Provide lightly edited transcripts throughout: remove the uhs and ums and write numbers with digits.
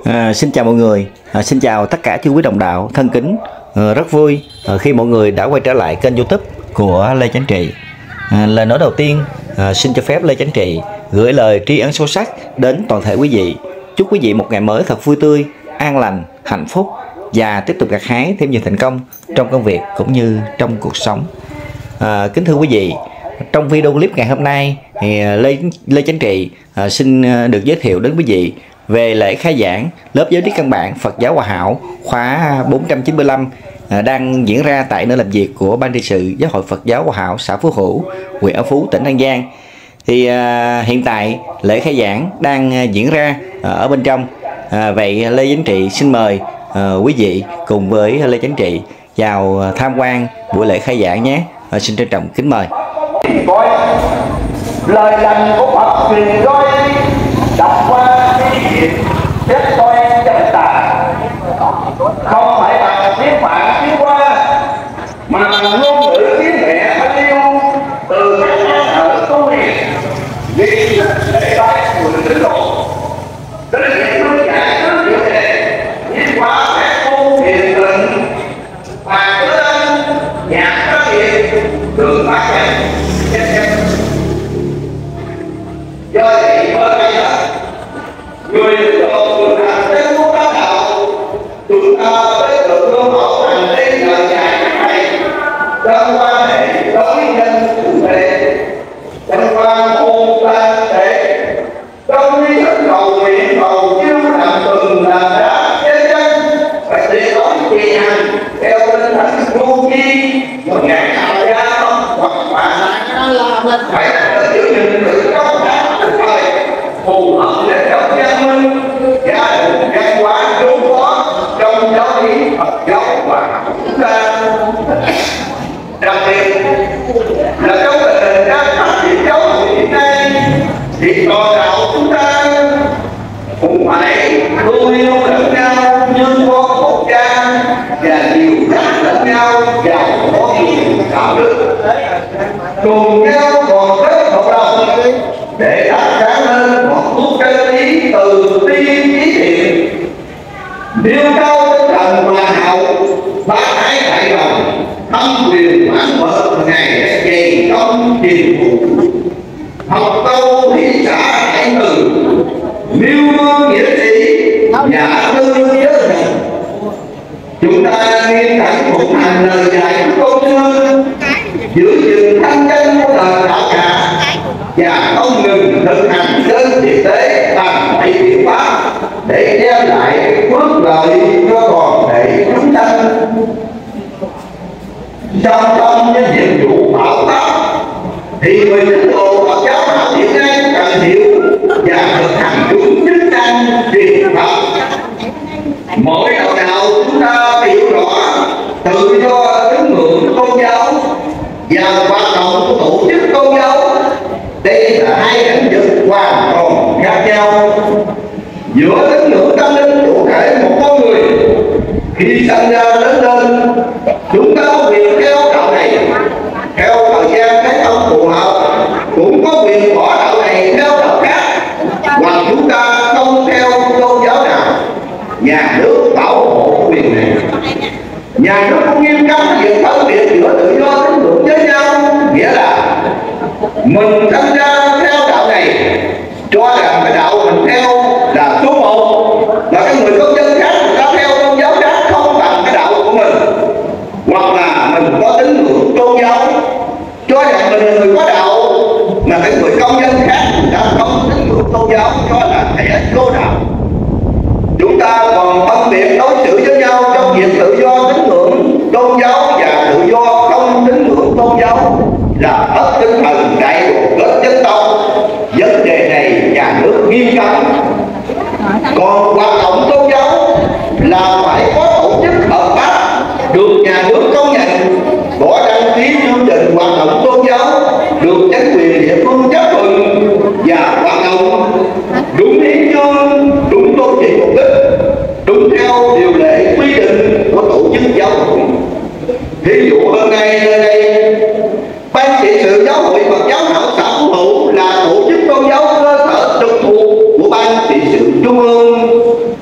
Xin chào mọi người, xin chào tất cả chư quý đồng đạo thân kính. Rất vui khi mọi người đã quay trở lại kênh YouTube của Lê Chánh Trị. Lời nói đầu tiên, xin cho phép Lê Chánh Trị gửi lời tri ân sâu sắc đến toàn thể quý vị. Chúc quý vị một ngày mới thật vui tươi, an lành, hạnh phúc và tiếp tục gặt hái thêm nhiều thành công trong công việc cũng như trong cuộc sống. Kính thưa quý vị, trong video clip ngày hôm nay thì Lê Chánh Trị xin được giới thiệu đến quý vị về lễ khai giảng lớp giáo lý căn bản Phật giáo Hòa Hảo khóa 495 đang diễn ra tại nơi làm việc của Ban trị sự Giáo hội Phật giáo Hòa Hảo xã Phú Hữu, huyện An Phú, tỉnh An Giang. Thì hiện tại lễ khai giảng đang diễn ra ở bên trong. Vậy Lê Chánh Trị xin mời quý vị cùng với Lê Chánh Trị vào tham quan buổi lễ khai giảng nhé. Xin trân trọng kính mời. Lời lành của Phật truyền roi đọc qua cái việc xét toan cho người ta, không phải bằng tiếng Phạn tiếng Hoa mà ngôn ngữ tiếng mẹ thân yêu từ các nhà thờ tu hiền vì lễ bái của tín đồ đến việc hướng giải trước điều đề liên quan các tu hiền tịnh và lên nhạc các việc được phát hành do vậy mới đây là người tín đồ thường hành đến quốc bá đạo chúng ta mới được luôn học hành đến lời dạy này trong quan hệ đối nhân cụ thể, trong quan môn tan thể, trong lý thức cầu nguyện cầu chiêu làm từng làm đá chân chân phải tuyệt đối trì hành theo tinh thần vô chi một ngày nào ra hoặc bạn phải giữ gìn sự công tác của thời phù hợp để trong văn minh gia đình văn hóa vốn có trong giáo lý Phật giáo và chúng ta. Đặc biệt là trong tình hình đang phát triển giáo hội hiện nay thì toàn đạo chúng ta cũng phải thương yêu lẫn nhau như con một cha và điều dắt lẫn nhau vào có nhiều đạo đức, cùng nhau đoàn kết cộng đồng để đáp sáng lên một thuốc chân lý từ bi trí thiện, nêu cao tinh thần hòa hảo bác ái đại đồng, thâm quyền mãn vợ ngày dày công tiền vụ, học câu hỷ xã đại từ, nêu gương nghĩa sĩ giả tư nhớ rằng chúng ta nghiên thẳng phục hành lời dạy của câu xưa, giữ gìn thanh danh của đời đạo cả và không ngừng thực hành trên thực tế bằng bảy biện pháp để đem lại phước lợi cho toàn thể chúng sanh. Song song với nhiệm vụ bảo tác thì người tín đồ Phật giáo Bảo hiện nay cần hiểu và thực hành đúng chức năng truyền Phật. Mỗi đạo đạo chúng ta hiểu rõ tự do tín ngưỡng tôn giáo và hoạt động của tổ chức tôn giáo. Đây là hai lĩnh vực hoàn toàn khác nhau. Giữa tín ngưỡng tâm linh chủ thể một con người khi sinh ra lớn lên, chúng ta có quyền theo đạo này theo thời gian cái ông phù hợp, cũng có quyền bỏ đạo này theo đạo khác, hoặc chúng ta không theo tôn giáo nào. Nhà nước bảo hộ quyền này. Nhà nước cũng nghiêm cấm việc phân biệt giữa tự do tín ngưỡng với nhau, nghĩa là mình tham gia theo đạo này cho rằng cái đạo mình theo là số một, và cái người công dân khác người ta theo tôn giáo khác không bằng cái đạo của mình, hoặc là mình có tín ngưỡng tôn giáo cho rằng mình là người có đạo mà cái người công dân khác người ta không tín ngưỡng tôn giáo cho là kẻ vô đạo. Chúng ta còn phân biệt đối xử với nhau trong việc tự do tín ngưỡng tôn giáo và tự do không tín ngưỡng tôn giáo là mất tinh thần đại đoàn kết dân tộc. Vấn đề này nhà nước nghiêm cấm. Còn hoạt động tôn giáo là phải có tổ chức hợp pháp được nhà nước công nhận, có đăng ký chương trình hoạt động tôn giáo, được chính quyền địa phương chấp thuận và hoạt động đúng hiến chương, đúng tôn trị mục đích, đúng theo điều lệ quy định của tổ chức giáo hội. Ví dụ hôm nay nơi đây Ban trị sự Giáo hội Phật giáo Hảo xã Phú Hữu là tổ chức tôn giáo cơ sở trực thuộc của Ban trị sự Trung ương,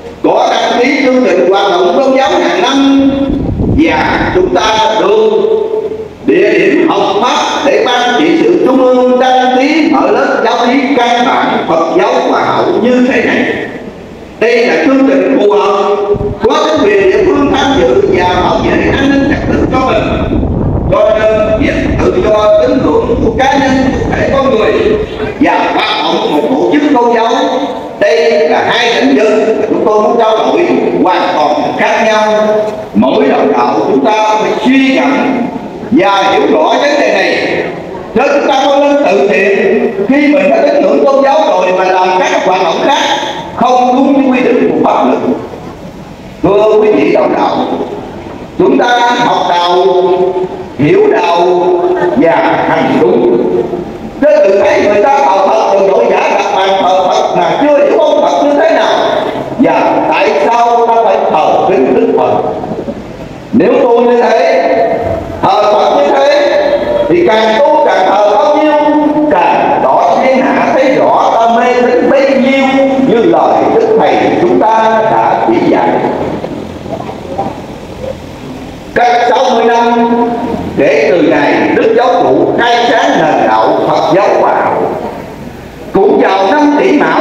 họp mắt để ban trị sự trung ương đăng ký mở lớp giáo lý căn bản Phật giáo Hòa Hảo như thế này. Đây là chương trình phù hợp, có chính quyền địa phương tham dự và bảo vệ an ninh trật tự cho mình. Cho nên việc tự do tín ngưỡng của cá nhân, thể con người và hoạt động của một tổ chức tôn giáo, đây là hai lĩnh vực mà chúng tôi muốn trao đổi hoàn toàn khác nhau. Mỗi đồng đạo chúng ta phải suy ngẫm và hiểu rõ vấn đề này. Nếu chúng ta có nên tự thiện khi mình đã tín ngưỡng tôn giáo rồi mà làm các hoạt động khác không đúng với quy định của pháp luật. Thưa quý vị đồng đạo, chúng ta học đạo, hiểu đạo và hành đúng. Nếu tự thấy người ta thờ Phật rồi đổi giả đặt bàn thờ Phật mà chưa hiểu ông Phật như thế nào và tại sao ta phải thờ kính Đức Phật. Nếu tu như thế, thờ Phật như thế thì càng tu càng thờ bao nhiêu, càng tỏ thiên hạ thấy rõ ta mê tín bấy nhiêu như lời Đức Thầy chúng ta đã chỉ dạy. Cách 60 năm kể từ ngày Đức Giáo Chủ khai sáng nền đạo Phật giáo Hòa Hảo, cũng vào năm Kỷ Mão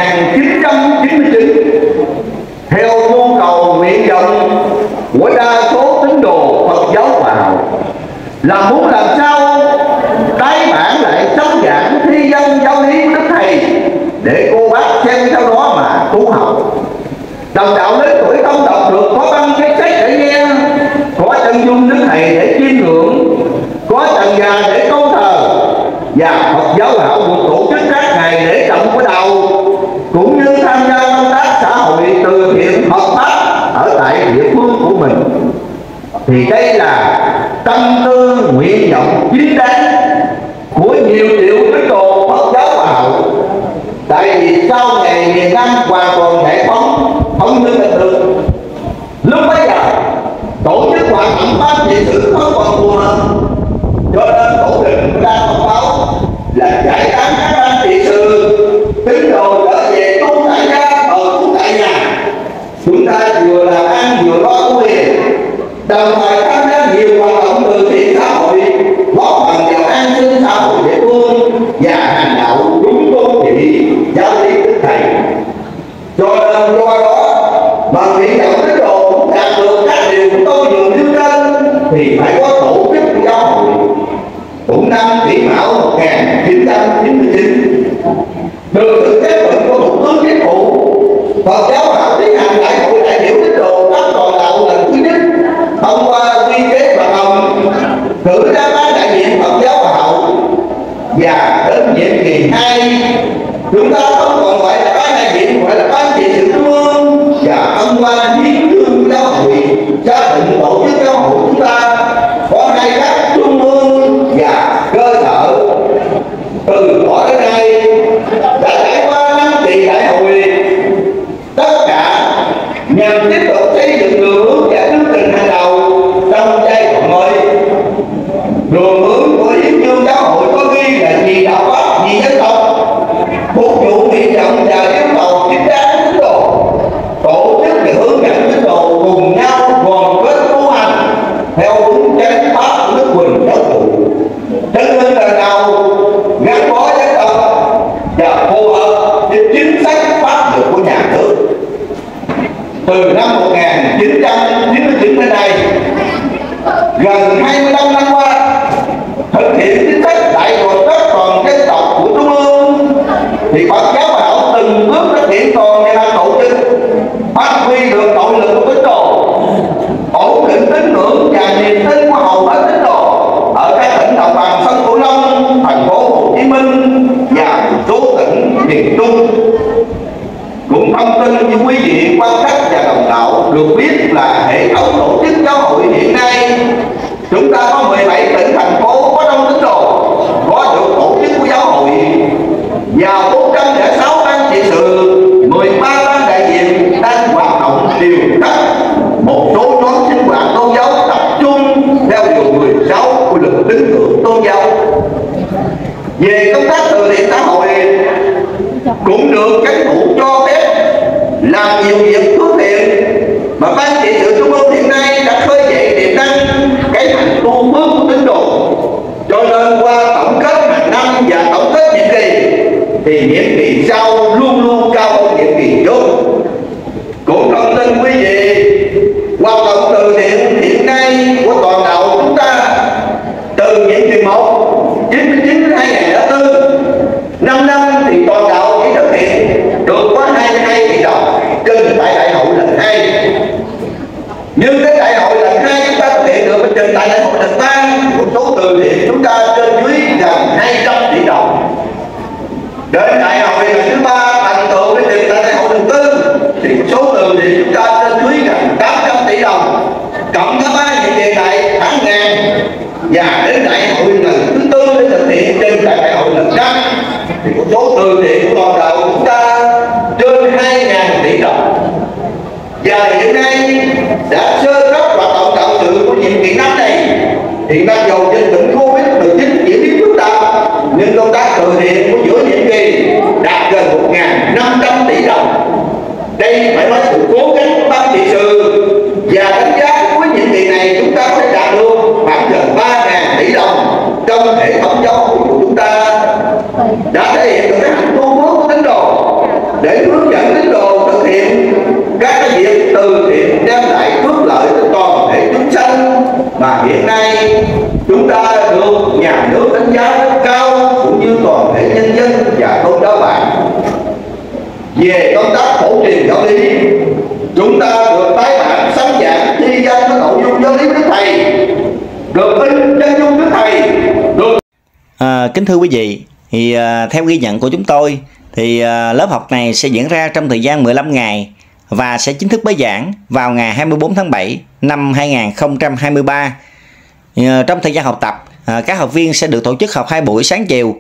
1999, theo nhu cầu nguyện vọng của đa số tín đồ Phật giáo Hòa Hảo là muốn làm sao tái bản lại sống giảng thi dân giáo lý của Đức Thầy để cô bác xem theo đó mà tu học. Đồng đạo lớn tuổi không đọc được có băng cái sách để nghe, có chân dung Đức Thầy để chiêm ngưỡng, có trần già để câu thờ, và Phật giáo Hòa Hảo một tổ chức các ngày để trọng của đầu, cũng như tham gia công tác xã hội từ thiện hợp pháp ở tại địa phương của mình. Thì đây là tâm tư nguyện vọng chính đáng của nhiều triệu tín đồ Phật giáo Hòa Hảo. Tại vì sau ngày miền Nam hoàn toàn giải phóng thống nhất đất nước, lúc bấy giờ tổ chức hoạt động ban trị sự không còn phù hợp, cho nên tổ đình ra thông báo là giải tán các ban trị sự, tín đồ trở về tu tại gia, ở tu tại nhà. Chúng ta vừa làm ăn vừa lo tu hiền, đồng thời tham gia nhiều hoạt động từ thiện xã hội, góp phần vào an sinh xã hội địa phương và hành đạo đúng tôn trị giáo lý Đức Thầy. Cho nên qua đó mà nguyện vọng tín đồ muốn đạt được các điều của tôi vừa nêu trên thì phải có tổ chức của giáo hội. Cũng năm Kỷ Mão 1999, được sự chấp thuận của Thủ tướng Chính phủ, Phật giáo Hòa Hảo tiến hành đại hội đại biểu tín đồ các toàn đạo lần thứ nhất, thông qua quy chế và đồng cử ra ban đại diện Phật giáo Hòa Hảo. Và đến nhiệm kỳ 2, chúng ta không còn gọi là ban đại diện, gọi là ban trị sự trung ương, và thông qua hiến chương giáo hội xác định tổ chức giáo hội chúng ta có 2 cấp trung ương và cơ sở. Từ đó đến nay đã trải qua 5 kỳ đại hội, tất cả nhằm tiếp tục xây dựng đường hướng và chương trình hành đầu trong giai đoạn mới. Đường hướng của hiến chương giáo hội có ghi là vì đạo pháp, vì dân tộc, phục vụ nguyện vọng và yêu cầu chính đáng tín đồ, tổ chức để hướng dẫn tín đồ cùng nhau đoàn kết tu hành theo đúng chánh pháp của Đức Huỳnh Giáo Chủ. Cho nên là nào gắn bó dân tộc và phù hợp với chính sách pháp luật của nhà nước. Từ năm 1999 đến nay, gần 25 năm qua, thực hiện chính sách đại đoàn kết toàn dân tộc của Trung ương, thì Phật giáo Hòa Hảo từng bước thực hiện toàn về mặt tổ chức, phát huy được nội lực của tín đồ, ổn định tín ngưỡng và niềm tin của hầu hết tín đồ ở các tỉnh đồng bằng sông Cửu Long, thành phố Hồ Chí Minh và một số tỉnh miền Trung. Cũng thông tin như quý vị quan sát và đồng đạo được biết là hệ thống tổ chức giáo hội hiện nay chúng ta có 17 tỉnh thành phố có đông tín đồ có được tổ chức của giáo hội và 406 ban trị sự, 13 ban đại diện đang hoạt động đều đặn. Một số nhóm sinh hoạt tôn giáo tập trung theo điều 16 của luật tín ngưỡng tôn giáo. Về công tác từ thiện xã hội cũng được chính phủ cho phép làm nhiều việc phước thiện, mà ban trị sự trung ương hiện nay đã khơi dậy tiềm năng cái hành tu phước của tín đồ. Cho thì nhiệm kỳ sau luôn luôn cao hơn nhiệm kỳ trước. Cũng thông tin quý vị, hoạt động từ thiện hiện nay của toàn cầu chúng ta từ nhiệm kỳ 1 99 đến 2004, 5 năm thì toàn cầu chỉ thực hiện được có 22 tỷ đồng trên tại đại hội lần 2. Nhưng cái đại hội lần 2 chúng ta thực hiện được trên tại đại hội lần 3, con số từ thiện chúng ta trên dưới gần 200 tỷ đồng. Đến đại hội lần thứ 3 thành tựu cái tiền tại đại hội lần 4 thì số từ thiện chúng ta trên dưới gần 800 tỷ đồng. Cộng cả 3 nhiệm kỳ này khoảng ngàn, và đến đại hội lần thứ 4 để thực hiện trên đại hội lần 5 thì con số từ thiện của toàn cầu chúng ta trên 2.000 tỷ đồng. Và hiện nay đã sơ cấp hoạt động tạo sự của nhiệm kỳ năm này, thì mặc dù dịch bệnh Covid-19 diễn biến phức tạp nhưng công tác từ thiện của giữa nhiệm kỳ đạt gần 1.500 tỷ đồng. Đây phải nói sự cố gắng của ban trị sự, và đánh giá cuối nhiệm kỳ này chúng ta có thể đạt được khoảng gần 3.000 tỷ đồng trong hệ thống giáo hội của chúng ta, đã thể hiện được cái hạnh tu bước của tín đồ để hướng dẫn tín đồ thực hiện các cái việc từ thiện đem lại phước lợi cho toàn thể chúng sanh mà hiện nay chúng ta được nhà nước đánh giá rất cao, cũng như toàn thể nhân dân và tôn giáo bạn. Về công tác phổ truyền giáo lý, chúng ta được tái bản sáng giảng thi danh với nội dung giáo lý Đức Thầy, được in chân dung Đức Thầy, được. Kính thưa quý vị, thì theo ghi nhận của chúng tôi thì lớp học này sẽ diễn ra trong thời gian 15 ngày và sẽ chính thức bế giảng vào ngày 24 tháng 7 năm 2023. Trong thời gian học tập, các học viên sẽ được tổ chức học 2 buổi sáng chiều,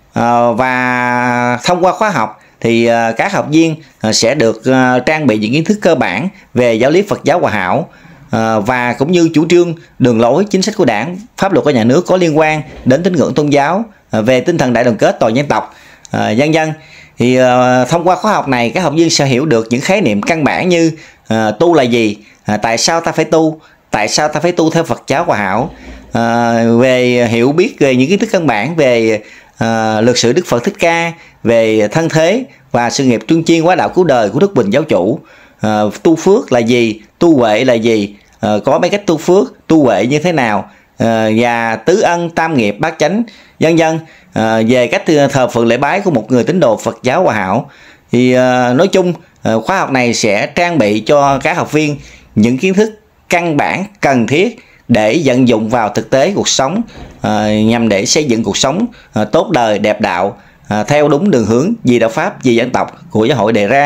và thông qua khóa học thì các học viên sẽ được trang bị những kiến thức cơ bản về giáo lý Phật giáo Hòa Hảo, và cũng như chủ trương, đường lối, chính sách của Đảng, pháp luật của nhà nước có liên quan đến tín ngưỡng tôn giáo, về tinh thần đại đoàn kết toàn dân tộc, vân vân. Thì thông qua khóa học này, các học viên sẽ hiểu được những khái niệm căn bản như tu là gì, tại sao ta phải tu, tại sao ta phải tu theo Phật giáo Hòa Hảo, về hiểu biết về những kiến thức căn bản về lược sử Đức Phật Thích Ca, về thân thế và sự nghiệp tuyên chiên hóa đạo cứu đời của Đức Bình Giáo Chủ, tu phước là gì, tu huệ là gì, có mấy cách tu phước, tu huệ như thế nào, và tứ ân, tam nghiệp, bát chánh, vân vân, về cách thờ phượng lễ bái của một người tín đồ Phật giáo Hòa Hảo. Thì nói chung khóa học này sẽ trang bị cho các học viên những kiến thức căn bản cần thiết để vận dụng vào thực tế cuộc sống, nhằm để xây dựng cuộc sống tốt đời đẹp đạo, theo đúng đường hướng vì đạo pháp vì dân tộc của giáo hội đề ra.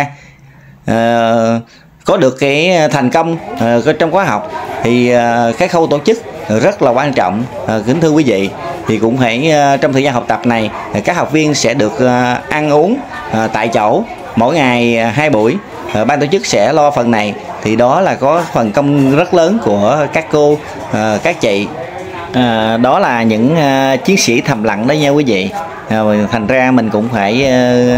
Có được cái thành công trong khóa học thì cái khâu tổ chức rất là quan trọng. Kính thưa quý vị, thì cũng phải trong thời gian học tập này, các học viên sẽ được ăn uống tại chỗ mỗi ngày 2 buổi. Ban tổ chức sẽ lo phần này, thì đó là có phần công rất lớn của các cô, các chị. Đó là những chiến sĩ thầm lặng đó nha quý vị. Thành ra mình cũng phải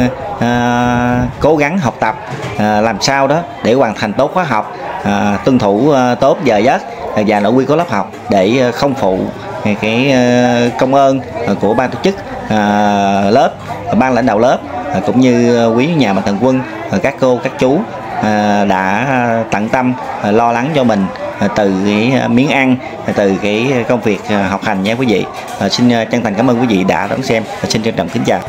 cố gắng học tập làm sao đó để hoàn thành tốt khóa học, tuân thủ tốt giờ giấc và nội quy của lớp học, để không phụ cái công ơn của ban tổ chức lớp, ban lãnh đạo lớp, cũng như quý nhà mạnh thường quân, các cô các chú đã tận tâm lo lắng cho mình từ cái miếng ăn, từ cái công việc học hành nha quý vị. Xin chân thành cảm ơn quý vị đã đón xem, xin trân trọng kính chào.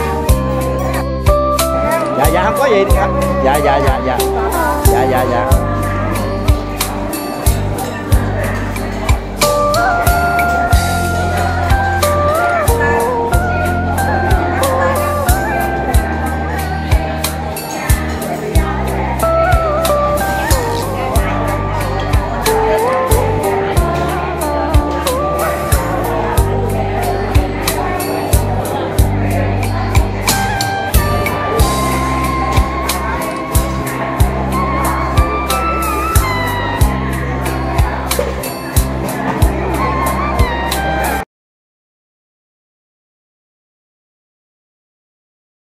Dạ không có gì. Dạ.